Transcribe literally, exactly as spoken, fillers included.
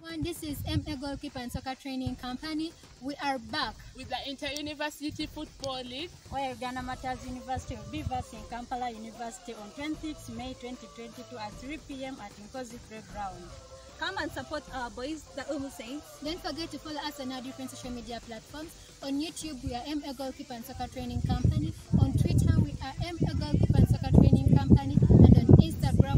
everyone, this is M A Goalkeeper and Soccer Training Company. We are back with the Inter-University Football League, where Uganda Matters University will be versing Kampala University on twenty-sixth of May twenty twenty-two at three p m at Nkozi Playground. Come and support our boys, the U M U Saints. Don't forget to follow us on our different social media platforms. On YouTube, we are M A Goalkeeper and Soccer Training Company. On Twitter, we are M A Goalkeeper and Soccer Training Company. And on Instagram,